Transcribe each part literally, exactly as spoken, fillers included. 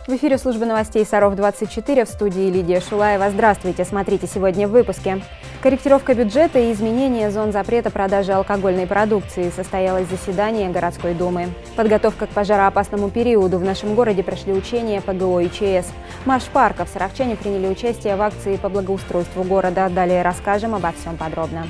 В эфире службы новостей Саров двадцать четыре, в студии Лидия Шулаева. Здравствуйте, смотрите сегодня в выпуске. Корректировка бюджета и изменение зон запрета продажи алкогольной продукции. Состоялось заседание городской думы. Подготовка к пожароопасному периоду. В нашем городе прошли учения ПГО и ЧС. Марш парков. Саровчане приняли участие в акции по благоустройству города. Далее расскажем обо всем подробно.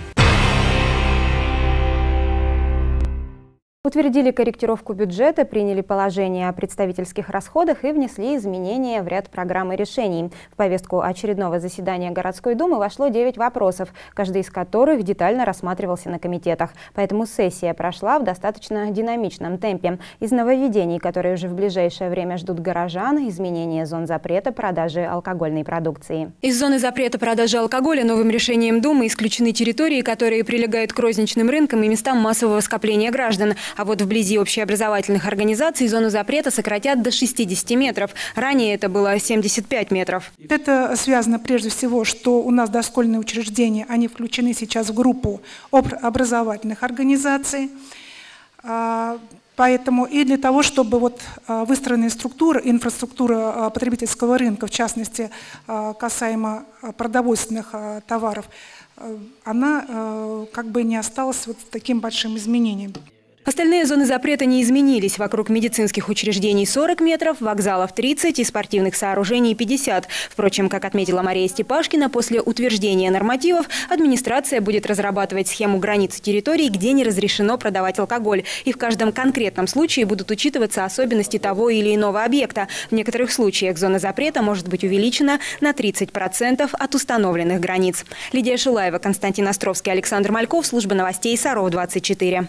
Утвердили корректировку бюджета, приняли положение о представительских расходах и внесли изменения в ряд программ и решений. В повестку очередного заседания городской думы вошло девять вопросов, каждый из которых детально рассматривался на комитетах. Поэтому сессия прошла в достаточно динамичном темпе. Из нововведений, которые уже в ближайшее время ждут горожан, изменение зон запрета продажи алкогольной продукции. Из зоны запрета продажи алкоголя новым решением Думы исключены территории, которые прилегают к розничным рынкам и местам массового скопления граждан. А вот вблизи общеобразовательных организаций зону запрета сократят до шестидесяти метров. Ранее это было семьдесят пять метров. Это связано прежде всего, что у нас дошкольные учреждения, они включены сейчас в группу образовательных организаций. Поэтому и для того, чтобы вот выстроенная структура, инфраструктура потребительского рынка, в частности, касаемо продовольственных товаров, она как бы не осталась вот таким большим изменением. Остальные зоны запрета не изменились. Вокруг медицинских учреждений сорок метров, вокзалов тридцать и спортивных сооружений пятьдесят. Впрочем, как отметила Мария Степашкина, после утверждения нормативов администрация будет разрабатывать схему границ территорий, где не разрешено продавать алкоголь. И в каждом конкретном случае будут учитываться особенности того или иного объекта. В некоторых случаях зона запрета может быть увеличена на тридцать процентов от установленных границ. Лидия Шулаева, Константин Островский, Александр Мальков, служба новостей Саров двадцать четыре.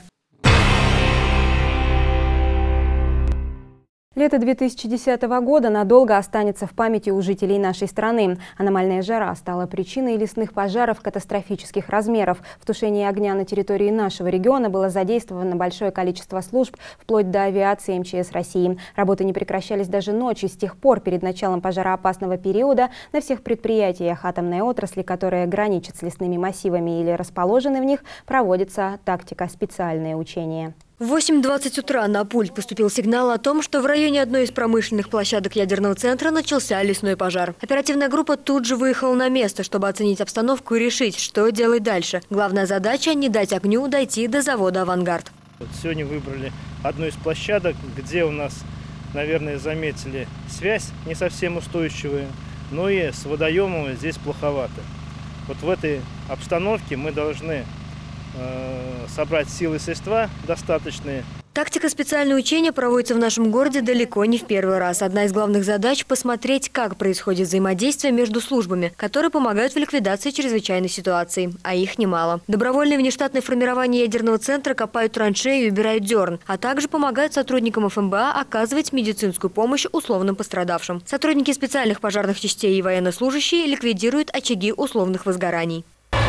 Лето две тысячи десятого года надолго останется в памяти у жителей нашей страны. Аномальная жара стала причиной лесных пожаров катастрофических размеров. В тушении огня на территории нашего региона было задействовано большое количество служб, вплоть до авиации МЧС России. Работы не прекращались даже ночью. С тех пор, перед началом пожароопасного периода, на всех предприятиях атомной отрасли, которые граничат с лесными массивами или расположены в них, проводится тактика специальные учения. В восемь двадцать утра на пульт поступил сигнал о том, что в районе одной из промышленных площадок ядерного центра начался лесной пожар. Оперативная группа тут же выехала на место, чтобы оценить обстановку и решить, что делать дальше. Главная задача – не дать огню дойти до завода «Авангард». Вот сегодня выбрали одну из площадок, где у нас, наверное, заметили связь не совсем устойчивую, но и с водоемом здесь плоховато. Вот в этой обстановке мы должны собрать силы и средства достаточные. Тактика специальные учения проводится в нашем городе далеко не в первый раз. Одна из главных задач – посмотреть, как происходит взаимодействие между службами, которые помогают в ликвидации чрезвычайной ситуации, а их немало. Добровольные внештатные формирования ядерного центра копают траншеи и убирают дерн, а также помогают сотрудникам эф эм бэ а оказывать медицинскую помощь условным пострадавшим. Сотрудники специальных пожарных частей и военнослужащие ликвидируют очаги условных возгораний.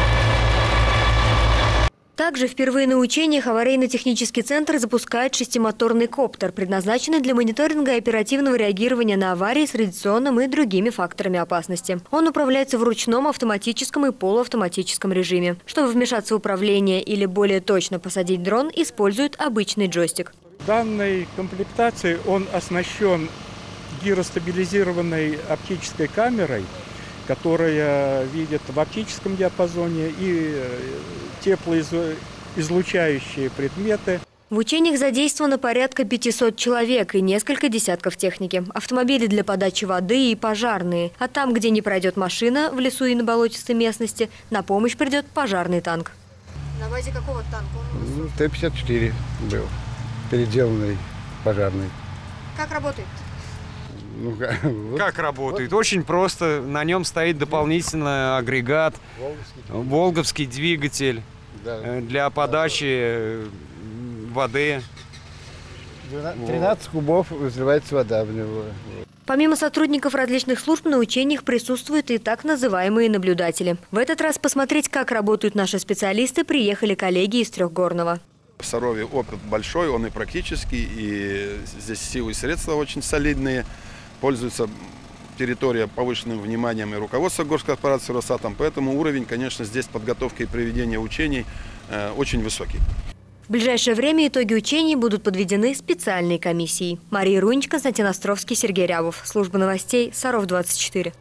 Также впервые на учениях аварийно-технический центр запускает шестимоторный коптер, предназначенный для мониторинга и оперативного реагирования на аварии с радиационным и другими факторами опасности. Он управляется в ручном, автоматическом и полуавтоматическом режиме. Чтобы вмешаться в управление или более точно посадить дрон, используют обычный джойстик. Данной комплектацией он оснащен гиростабилизированной оптической камерой, которая видит в оптическом диапазоне и теплоизлучающие предметы. В учениях задействовано порядка пятисот человек и несколько десятков техники. Автомобили для подачи воды и пожарные. А там, где не пройдет машина, в лесу и на болотистой местности, на помощь придет пожарный танк. На базе какого танка? Т пятьдесят четыре был, переделанный пожарный. Как работает? Ну, вот. Как работает? Очень просто. На нем стоит дополнительный агрегат, волговский, волговский двигатель, да, для подачи воды. тринадцать кубов взрывается вода в него. Помимо сотрудников различных служб, на учениях присутствуют и так называемые наблюдатели. В этот раз посмотреть, как работают наши специалисты, приехали коллеги из Трехгорного. В Сарове опыт большой, он и практический, и здесь силы и средства очень солидные. Пользуется территория повышенным вниманием и руководство госкорпорации «Росатом», поэтому уровень, конечно, здесь подготовки и проведения учений э, очень высокий. В ближайшее время итоги учений будут подведены специальной комиссией. Мария Рунич, Константин Островский, Сергей Рябов. Служба новостей Саров двадцать четыре.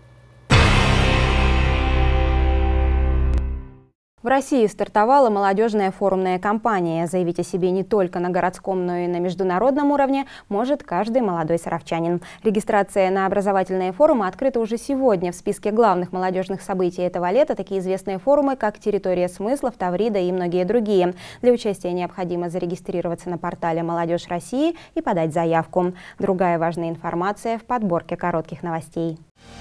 В России стартовала молодежная форумная кампания. Заявить о себе не только на городском, но и на международном уровне может каждый молодой саровчанин. Регистрация на образовательные форумы открыта уже сегодня. В списке главных молодежных событий этого лета такие известные форумы, как «Территория смыслов», «Таврида» и многие другие. Для участия необходимо зарегистрироваться на портале «Молодежь России» и подать заявку. Другая важная информация в подборке коротких новостей.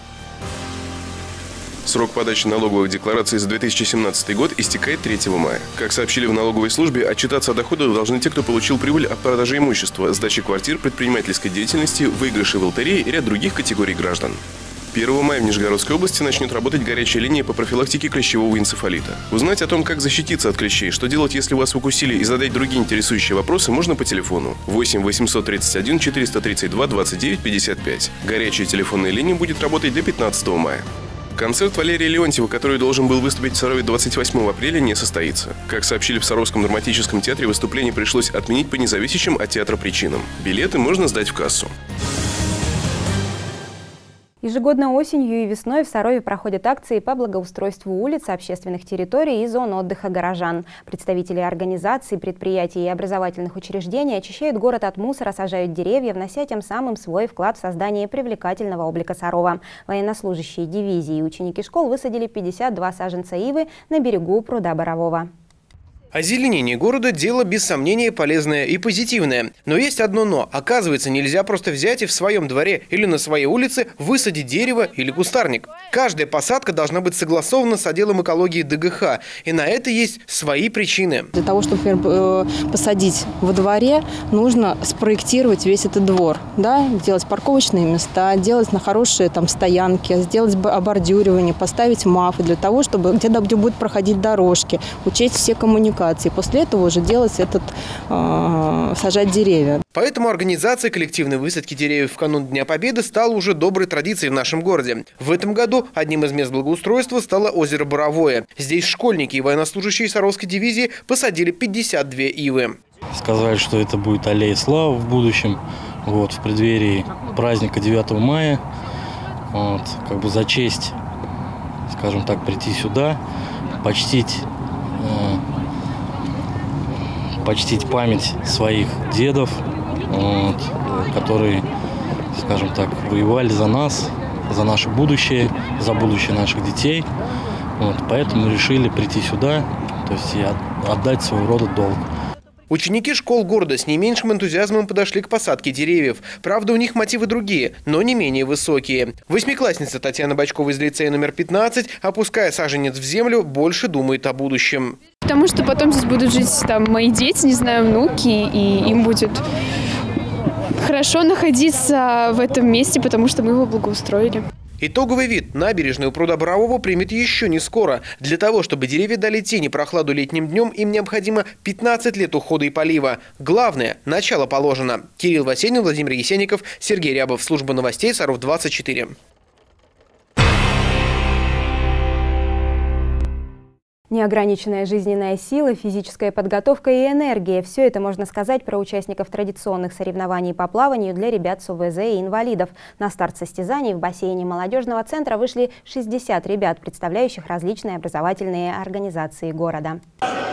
Срок подачи налоговых деклараций за две тысячи семнадцатый год истекает третьего мая. Как сообщили в налоговой службе, отчитаться о доходах должны те, кто получил прибыль от продажи имущества, сдачи квартир, предпринимательской деятельности, выигрыши в лотерее и ряд других категорий граждан. первого мая в Нижегородской области начнет работать горячая линия по профилактике клещевого энцефалита. Узнать о том, как защититься от клещей, что делать, если вас укусили, и задать другие интересующие вопросы можно по телефону восемь восемьсот тридцать один четыреста тридцать два двадцать девять пятьдесят пять. Горячая телефонная линия будет работать до пятнадцатого мая. Концерт Валерия Леонтьева, который должен был выступить в Сарове двадцать восьмого апреля, не состоится. Как сообщили в Саровском драматическом театре, выступление пришлось отменить по независящим от театра причинам. Билеты можно сдать в кассу. Ежегодно осенью и весной в Сарове проходят акции по благоустройству улиц, общественных территорий и зон отдыха горожан. Представители организаций, предприятий и образовательных учреждений очищают город от мусора, сажают деревья, внося тем самым свой вклад в создание привлекательного облика Сарова. Военнослужащие дивизии и ученики школ высадили пятьдесят два саженца ивы на берегу пруда Борового. Озеленение города – дело, без сомнения, полезное и позитивное. Но есть одно «но». Оказывается, нельзя просто взять и в своем дворе или на своей улице высадить дерево или кустарник. Каждая посадка должна быть согласована с отделом экологии Д Г Х. И на это есть свои причины. Для того, чтобы, например, посадить во дворе, нужно спроектировать весь этот двор. Да? Делать парковочные места, делать на хорошие там, стоянки, сделать обордюривание, поставить мафы для того, чтобы где-то будут проходить дорожки, учесть все коммуникации. После этого уже делать этот, э, сажать деревья. Поэтому организация коллективной высадки деревьев в канун Дня Победы стала уже доброй традицией в нашем городе. В этом году одним из мест благоустройства стало озеро Боровое. Здесь школьники и военнослужащие Саровской дивизии посадили пятьдесят две ивы. Сказали, что это будет аллея славы в будущем, вот, в преддверии праздника девятого мая. Вот, как бы за честь, скажем так, прийти сюда, почтить... Э, почтить память своих дедов, вот, которые, скажем так, воевали за нас, за наше будущее, за будущее наших детей. Вот, поэтому решили прийти сюда, то есть и отдать своего рода долг. Ученики школ города с не меньшим энтузиазмом подошли к посадке деревьев. Правда, у них мотивы другие, но не менее высокие. Восьмиклассница Татьяна Бочкова из лицея номер пятнадцать, опуская саженец в землю, больше думает о будущем. Потому что потом здесь будут жить там мои дети, не знаю, внуки, и им будет хорошо находиться в этом месте, потому что мы его благоустроили. Итоговый вид набережной у пруда Борового примет еще не скоро. Для того, чтобы деревья дали тень и прохладу летним днем, им необходимо пятнадцать лет ухода и полива. Главное – начало положено. Кирилл Васенин, Владимир Есенников, Сергей Рябов. Служба новостей Саров двадцать четыре. Неограниченная жизненная сила, физическая подготовка и энергия – все это можно сказать про участников традиционных соревнований по плаванию для ребят с О В З и инвалидов. На старт состязаний в бассейне молодежного центра вышли шестьдесят ребят, представляющих различные образовательные организации города.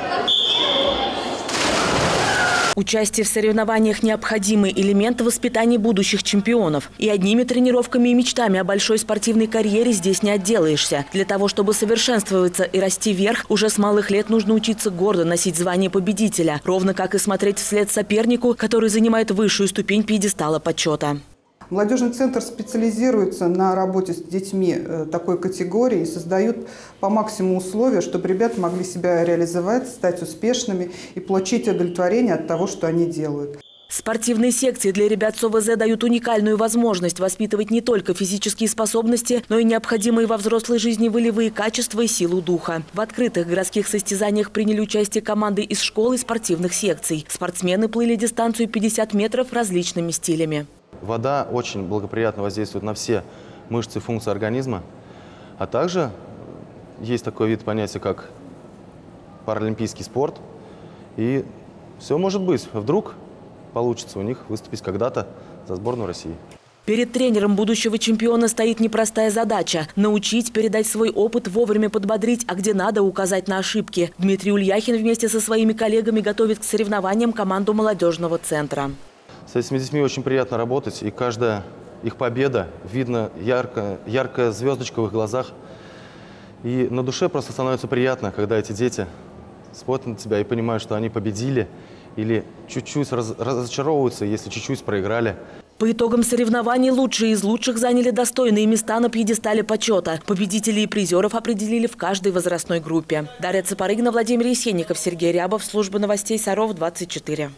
Участие в соревнованиях – необходимый элемент воспитания будущих чемпионов. И одними тренировками и мечтами о большой спортивной карьере здесь не отделаешься. Для того, чтобы совершенствоваться и расти вверх, уже с малых лет нужно учиться гордо носить звание победителя. Ровно как и смотреть вслед сопернику, который занимает высшую ступень пьедестала почета. Молодежный центр специализируется на работе с детьми такой категории и создают по максимуму условия, чтобы ребята могли себя реализовать, стать успешными и получить удовлетворение от того, что они делают. Спортивные секции для ребят с О В З дают уникальную возможность воспитывать не только физические способности, но и необходимые во взрослой жизни волевые качества и силу духа. В открытых городских состязаниях приняли участие команды из школ и спортивных секций. Спортсмены плыли дистанцию пятьдесят метров различными стилями. Вода очень благоприятно воздействует на все мышцы и функции организма, а также есть такой вид понятия, как паралимпийский спорт, и Все может быть. Вдруг получится у них выступить когда-то за сборную России. Перед тренером будущего чемпиона стоит непростая задача – научить, передать свой опыт, вовремя подбодрить, а где надо указать на ошибки. Дмитрий Ульяхин вместе со своими коллегами готовит к соревнованиям команду молодежного центра. С этими детьми очень приятно работать, и каждая их победа, видно ярко, яркая звездочка в их глазах. И на душе просто становится приятно, когда эти дети смотрят на тебя и понимают, что они победили, или чуть-чуть раз, разочаровываются, если чуть-чуть проиграли. По итогам соревнований лучшие из лучших заняли достойные места на пьедестале почета. Победителей и призеров определили в каждой возрастной группе. Дарья Цапарыгина, Владимир Есенников, Сергей Рябов, служба новостей Саров двадцать четыре.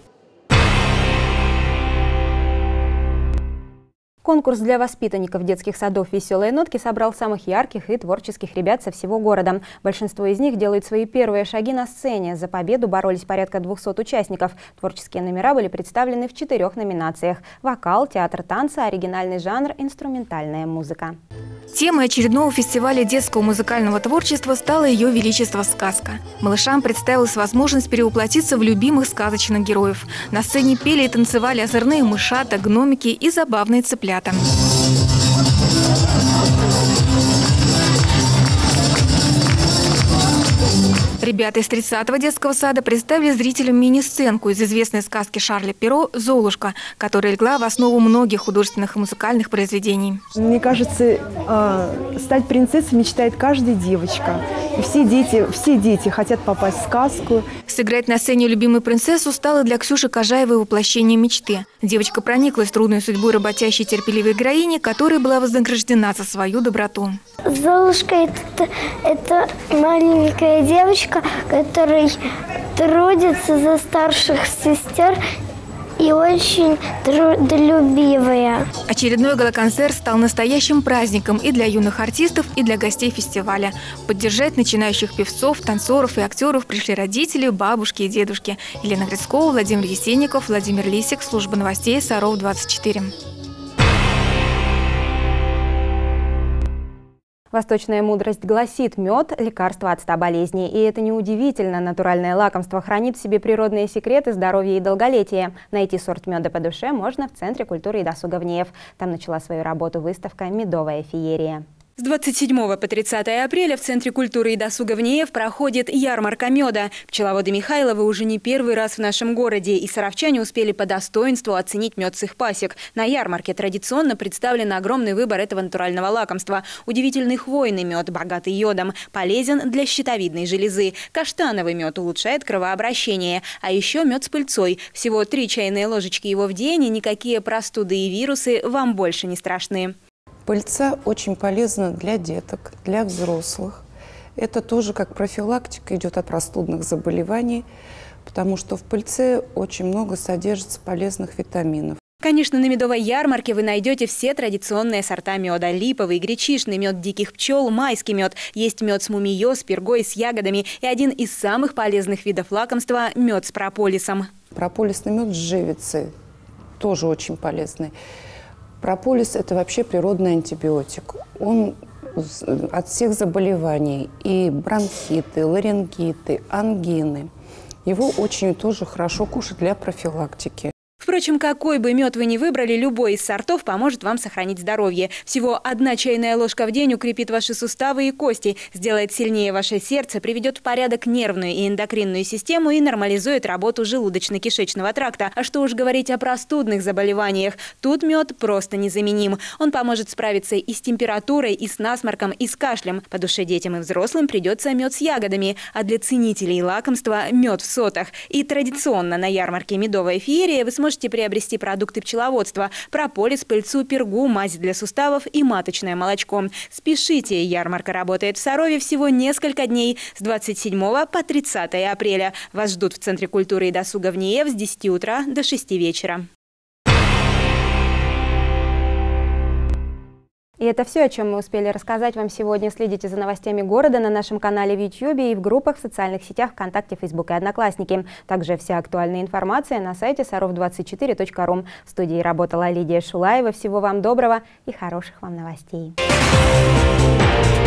Конкурс для воспитанников детских садов «Веселые нотки» собрал самых ярких и творческих ребят со всего города. Большинство из них делают свои первые шаги на сцене. За победу боролись порядка двухсот участников. Творческие номера были представлены в четырех номинациях – вокал, театр танца, оригинальный жанр, инструментальная музыка. Темой очередного фестиваля детского музыкального творчества стало Ее Величество сказка. Малышам представилась возможность перевоплотиться в любимых сказочных героев. На сцене пели и танцевали озорные мышата, гномики и забавные цыплята. Ребята из тридцатого детского сада представили зрителям мини-сценку из известной сказки Шарля Перро «Золушка», которая легла в основу многих художественных и музыкальных произведений. Мне кажется, стать принцессой мечтает каждая девочка. И все дети, все дети хотят попасть в сказку. Сыграть на сцене любимую принцессу стало для Ксюши Кожаевой воплощением мечты. Девочка прониклась трудной судьбой работящей терпеливой героини, которая была вознаграждена за свою доброту. Золушка – это, это маленькая девочка, которая трудится за старших сестер и очень трудолюбивая. Очередной гала-концерт стал настоящим праздником и для юных артистов, и для гостей фестиваля. Поддержать начинающих певцов, танцоров и актеров пришли родители, бабушки и дедушки. Елена Грицкова, Владимир Есенников, Владимир Лисик, служба новостей Саров двадцать четыре. Восточная мудрость гласит: мед – лекарство от ста болезней. И это неудивительно. Натуральное лакомство хранит в себе природные секреты здоровья и долголетия. Найти сорт меда по душе можно в Центре культуры и досуга в НИЭФ. Там начала свою работу выставка «Медовая феерия». С двадцать седьмого по тридцатое апреля в Центре культуры и досуга в НИЭФ проходит ярмарка меда. Пчеловоды Михайловы уже не первый раз в нашем городе, и саровчане успели по достоинству оценить мед с их пасек. На ярмарке традиционно представлен огромный выбор этого натурального лакомства. Удивительный хвойный мед, богатый йодом, полезен для щитовидной железы. Каштановый мед улучшает кровообращение. А еще мед с пыльцой. Всего три чайные ложечки его в день, и никакие простуды и вирусы вам больше не страшны. Пыльца очень полезна для деток, для взрослых. Это тоже как профилактика идет от простудных заболеваний, потому что в пыльце очень много содержится полезных витаминов. Конечно, на медовой ярмарке вы найдете все традиционные сорта меда. Липовый, гречишный, мед диких пчел, майский мед. Есть мед с мумиё, с пергой, с ягодами. И один из самых полезных видов лакомства – мед с прополисом. Прополисный мед с живицей тоже очень полезный. Прополис – это вообще природный антибиотик. Он от всех заболеваний, и бронхиты, ларингиты, ангины. Его очень тоже хорошо кушать для профилактики. Впрочем, какой бы мед вы ни выбрали, любой из сортов поможет вам сохранить здоровье. Всего одна чайная ложка в день укрепит ваши суставы и кости, сделает сильнее ваше сердце, приведет в порядок нервную и эндокринную систему и нормализует работу желудочно-кишечного тракта. А что уж говорить о простудных заболеваниях. Тут мед просто незаменим. Он поможет справиться и с температурой, и с насморком, и с кашлем. По душе детям и взрослым придется мед с ягодами. А для ценителей лакомства – мед в сотах. И традиционно на ярмарке «Медовая феерия» вы сможете Можете приобрести продукты пчеловодства – прополис, пыльцу, пергу, мазь для суставов и маточное молочко. Спешите! Ярмарка работает в Сарове всего несколько дней с двадцать седьмого по тридцатое апреля. Вас ждут в Центре культуры и досуга в НИЭФ с десяти утра до шести вечера. И это все, о чем мы успели рассказать вам сегодня. Следите за новостями города на нашем канале в Ютьюбе и в группах в социальных сетях ВКонтакте, Фейсбук и Одноклассники. Также вся актуальная информация на сайте саров двадцать четыре точка ру. В студии работала Лидия Шулаева. Всего вам доброго и хороших вам новостей.